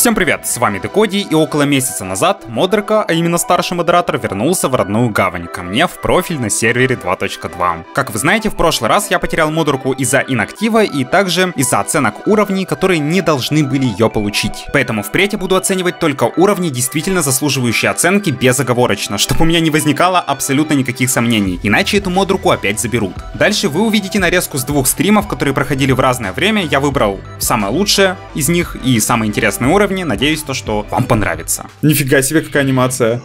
Всем привет, с вами Декоди, и около месяца назад Модерка, а именно старший модератор, вернулся в родную гавань, ко мне в профиль на сервере 2.2. Как вы знаете, в прошлый раз я потерял Модерку из-за инактива и также из-за оценок уровней, которые не должны были ее получить. Поэтому впредь я буду оценивать только уровни, действительно заслуживающие оценки безоговорочно, чтобы у меня не возникало абсолютно никаких сомнений, иначе эту Модерку опять заберут. Дальше вы увидите нарезку с двух стримов, которые проходили в разное время, я выбрал самое лучшее из них и самые интересные уровни. Надеюсь, то, что вам понравится. Нифига себе, какая анимация.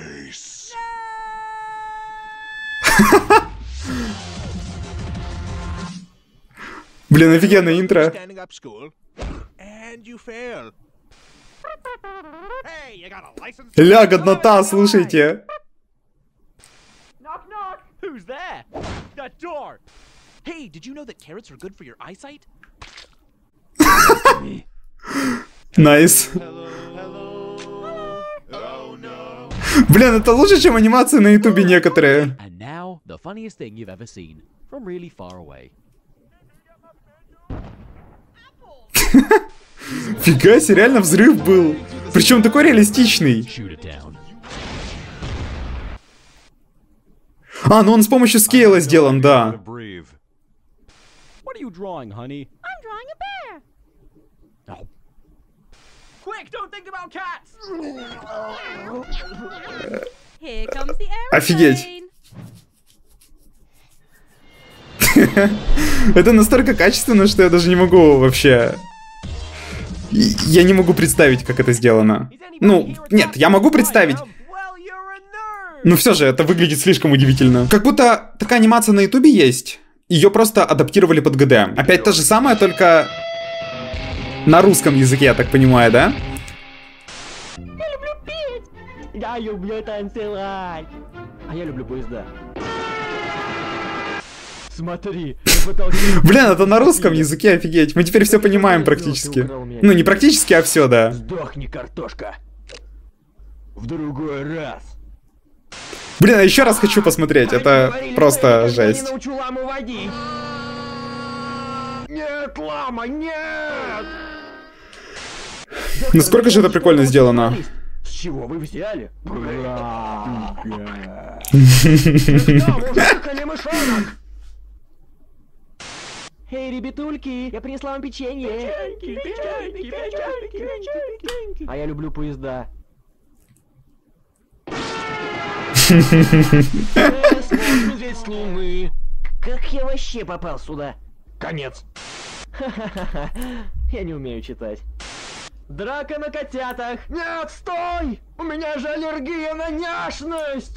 Блин, офигенное интро. Ля, годнота, слушайте. Найс. Блин, это лучше, чем анимации на ютубе некоторые. Фига себе, реально взрыв был. Причем такой реалистичный. А, ну он с помощью скейла сделан, да. Офигеть. Это настолько качественно, что я даже не могу вообще... Я не могу представить, как это сделано. Ну, нет, я могу представить. Но все же, это выглядит слишком удивительно. Как будто такая анимация на ютубе есть. Ее просто адаптировали под ГД. Опять то же самое, только... на русском языке, я так понимаю, да? Я люблю петь! Я люблю танцевать! А я люблю поезда. Смотри, блин, это на русском языке, офигеть. Мы теперь все понимаем практически. Ну, не практически, а все, да. Сдохни, картошка. В другой раз. Блин, я еще раз хочу посмотреть. Это просто жесть. Нет, лама, нет! Насколько же это прикольно сделано. С чего вы взяли? Эй, ребятульки, я принесла вам печенье. А я люблю поезда. Как я вообще попал сюда? Конец. Я не умею читать. Драка на котятах. Нет, стой! У меня же аллергия на няшность.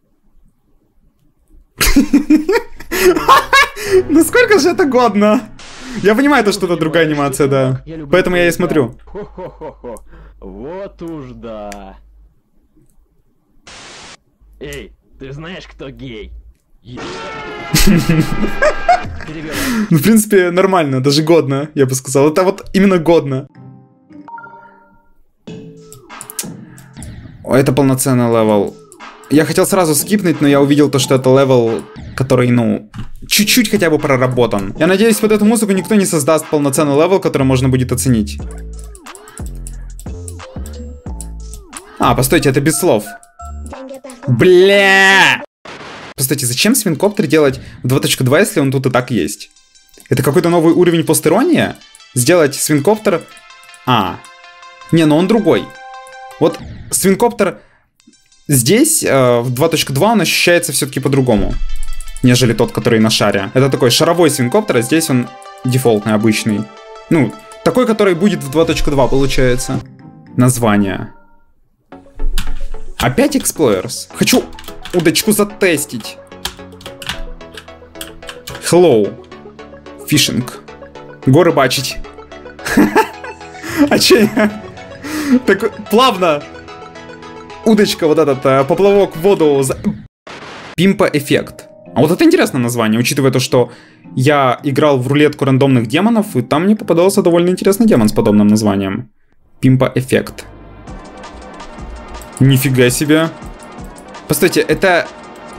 Ну сколько же это годно? Я понимаю, то, что это другая анимация, да. Поэтому я и смотрю. Хо-хо-хо-хо. Вот уж да. Эй, ты знаешь, кто гей? Ну, в принципе, нормально, даже годно, я бы сказал. Это вот именно годно. Это полноценный левел. Я хотел сразу скипнуть, но я увидел то, что это левел, который, ну, чуть-чуть хотя бы проработан. Я надеюсь, под эту музыку никто не создаст полноценный левел, который можно будет оценить. А, постойте, это без слов. Бля! Постойте, зачем свинкоптер делать в 2.2, если он тут и так есть? Это какой-то новый уровень постерония? Сделать свинкоптер... А. Не, но он другой. Вот свинкоптер здесь, в 2.2, он ощущается все-таки по-другому, нежели тот, который на шаре. Это такой шаровой свинкоптер, а здесь он дефолтный, обычный. Ну, такой, который будет в 2.2, получается. Название. Опять Explorers. Хочу удочку затестить. Hello. Фишинг. Горы бачить. А че я... Так плавно. Удочка, вот этот поплавок в воду. Пимпа эффект. А вот это интересное название, учитывая то, что я играл в рулетку рандомных демонов, и там мне попадался довольно интересный демон с подобным названием. Пимпа эффект. Нифига себе. Постойте, это...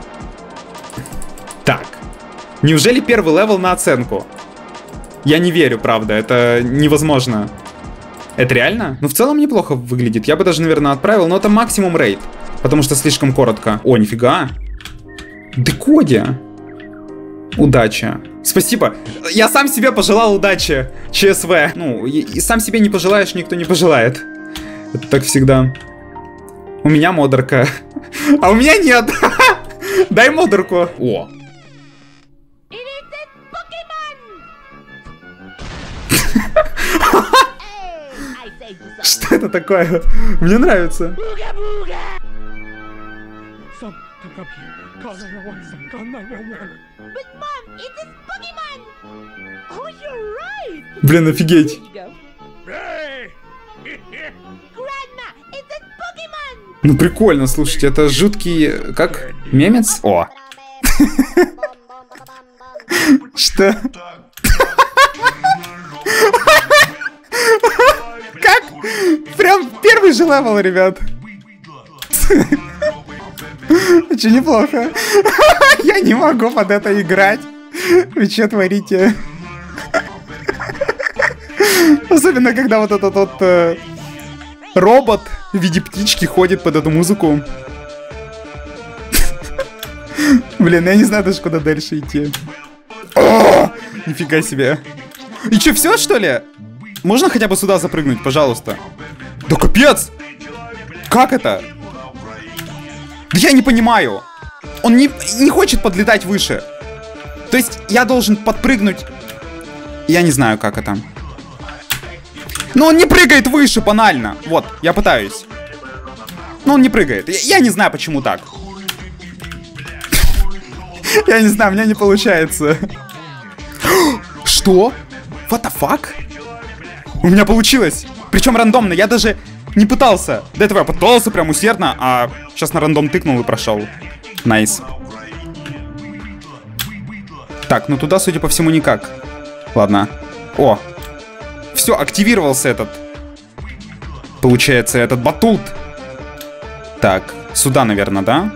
Так. Неужели первый левел на оценку? Я не верю, правда, это невозможно. Это реально? Ну, в целом неплохо выглядит. Я бы даже, наверное, отправил, но это максимум рейд. Потому что слишком коротко. О, нифига. Декодия. Удача. Спасибо. Я сам себе пожелал удачи. ЧСВ. Ну, и сам себе не пожелаешь, никто не пожелает. Это так всегда. У меня модерка. А у меня нет. Дай модерку. О. Что это такое? Мне нравится. Блин, офигеть. Ну прикольно, слушайте, это жуткий... Как? Мемец? О. Что? Как? Прям первый же левел, ребят. Очень неплохо. Я не могу под это играть. Вы что творите? Особенно, когда вот этот вот робот в виде птички ходит под эту музыку. Блин, я не знаю даже, куда дальше идти. О, нифига себе. И что, все, что ли? Можно хотя бы сюда запрыгнуть, пожалуйста? Да капец! Как это? Да я не понимаю. Он не хочет подлетать выше. То есть я должен подпрыгнуть. Я не знаю, как это. Но он не прыгает выше, банально. Вот, я пытаюсь. Но он не прыгает. Я не знаю, почему так. Я не знаю, у меня не получается. Что? What the fuck? У меня получилось. Причем рандомно. Я даже не пытался. До этого я пытался прям усердно, а сейчас на рандом тыкнул и прошел. Найс. Так, ну туда, судя по всему, никак. Ладно. О. Все, активировался этот. Получается, этот батут. Так, сюда, наверное, да?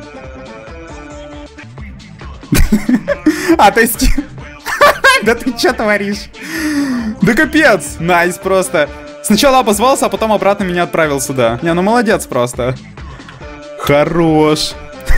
А, то есть... Да ты что творишь? Да капец! Найс просто. Сначала обозвался, а потом обратно меня отправил сюда. Не, ну молодец просто. Хорош.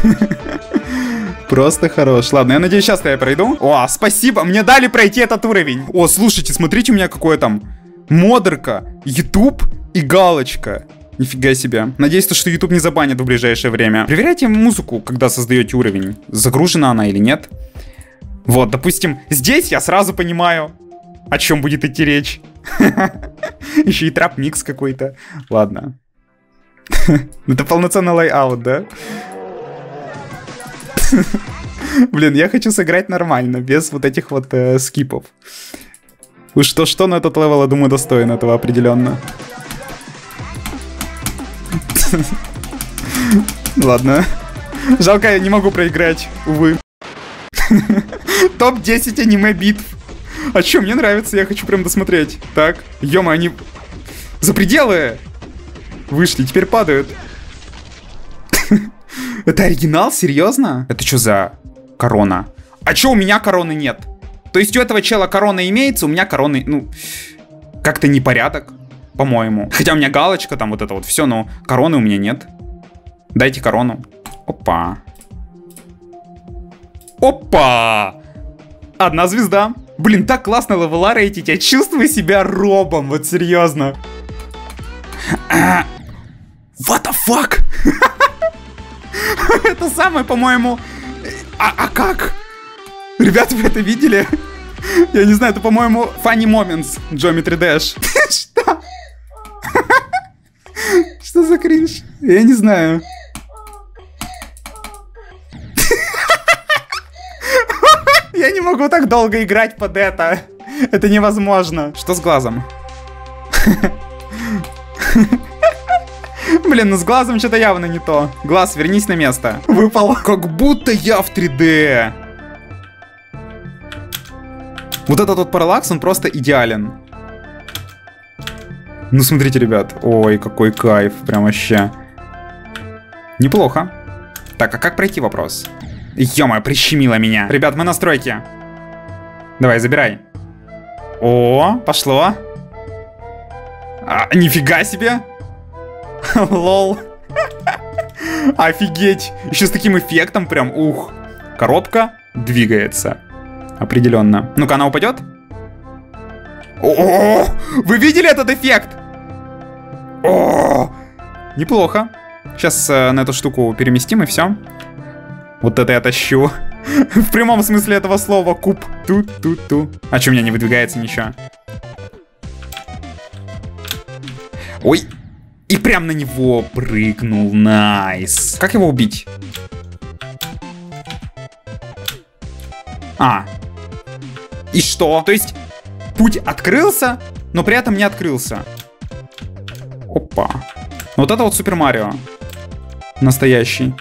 Просто хорош. Ладно, я надеюсь, сейчас я пройду. О, спасибо, мне дали пройти этот уровень. О, слушайте, смотрите, у меня какое там модерка, YouTube и галочка. Нифига себе. Надеюсь, что YouTube не забанит в ближайшее время. Проверяйте музыку, когда создаете уровень. Загружена она или нет. Вот, допустим, здесь я сразу понимаю, о чем будет идти речь. Еще и трап-микс какой-то. Ладно. Это полноценный лайаут, да? Блин, я хочу сыграть нормально, без вот этих вот скипов. Уж что-что, но этот левел, я думаю, достоин этого определенно. Ладно. Жалко, я не могу проиграть, увы. Топ-10 аниме-битв. А чё, мне нравится, я хочу прям досмотреть. Так, ё-моё, они за пределы вышли, теперь падают. Это оригинал? Серьезно? Это что за корона? А чё, у меня короны нет? То есть у этого чела корона имеется, у меня короны, ну, как-то непорядок, по-моему. Хотя у меня галочка, там вот это вот все, но короны у меня нет. Дайте корону. Опа. Опа! 1 звезда. Блин, так классно левела рейтить. Я чувствую себя робом, вот серьезно. What the fuck? Это самое, по-моему... А как? Ребята, вы это видели? Я не знаю, это, по-моему, Funny Moments Geometry Dash. Что? Что за кринж? Я не знаю. Я не могу так долго играть под это. Это невозможно. Что с глазом? Блин, ну с глазом что-то явно не то. Глаз, вернись на место. Выпал. Как будто я в 3D. Вот этот вот параллакс, он просто идеален. Ну, смотрите, ребят. Ой, какой кайф. Прям вообще. Неплохо. Так, а как пройти вопрос? Ё-моё, прищемило меня. Ребят, мы на стройке. Давай, забирай. О, пошло. Нифига себе. Лол. Офигеть. Еще с таким эффектом прям, ух. Коробка двигается. Определенно. Ну-ка, она упадет? О, вы видели этот эффект? О, неплохо. Сейчас на эту штуку переместим и все. Вот это я тащу. В прямом смысле этого слова. Куб. Ту-ту-ту. А что, у меня не выдвигается ничего? Ой. И прям на него прыгнул. Найс. Как его убить? И что? То есть путь открылся, но при этом не открылся. Опа. Вот это вот Супер Марио. Настоящий.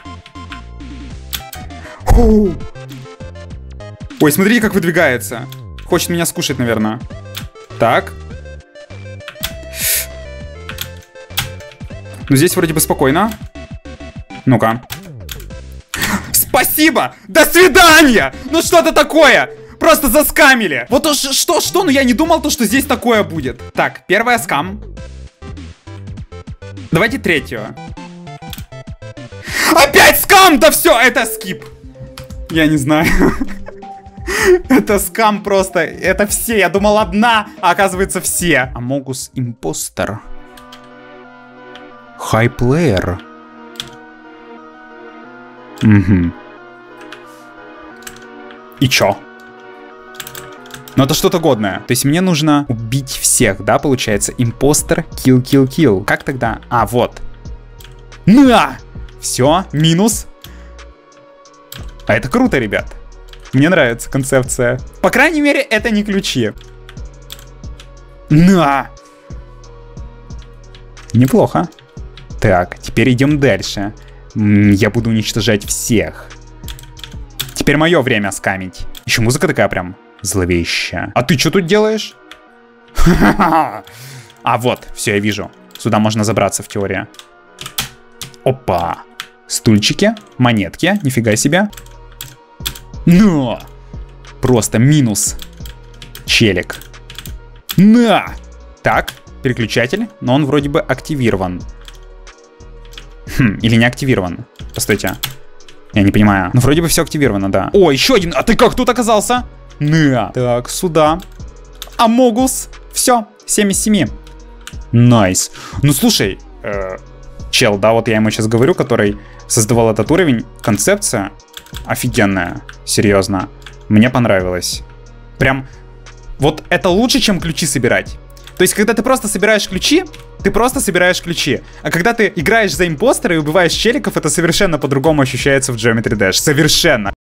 Фу. Ой, смотри, как выдвигается. Хочет меня скушать, наверное. Так. Ну, здесь вроде бы спокойно. Ну-ка. Спасибо! До свидания! Ну что это такое? Просто заскамили. Вот что? Ну я не думал, что здесь такое будет. Так, первая скам. Давайте третью. Опять скам! Да все, это скип. Я не знаю. Это скам просто. Это все. Я думал одна, а оказывается все. Амогус импостер. Хайплеер. Угу. И чё? Но это что-то годное. То есть мне нужно убить всех, да, получается? Импостер, kill. Как тогда? Вот. На! Все, минус. А это круто, ребят. Мне нравится концепция. По крайней мере, это не ключи. На! Неплохо. Так, теперь идем дальше. Я буду уничтожать всех. Теперь мое время скамить. Еще музыка такая прям зловещая. А ты что тут делаешь? Вот, все, я вижу. Сюда можно забраться в теории. Опа. Стульчики, монетки, нифига себе. Но! Просто минус. Челик. На! Так, переключатель, но он вроде бы активирован. Или не активирован. Постойте. Я не понимаю. Ну, вроде бы все активировано, да. О, еще один. А ты как тут оказался? На. Так, сюда. Амогус. Все, 7 из 7. Найс. Ну, слушай, чел, да, вот я ему сейчас говорю, который создавал этот уровень. Концепция офигенная. Серьезно. Мне понравилось. Прям, вот это лучше, чем ключи собирать. То есть, когда ты просто собираешь ключи, ты просто собираешь ключи. А когда ты играешь за импостера и убиваешь челиков, это совершенно по-другому ощущается в Geometry Dash. Совершенно.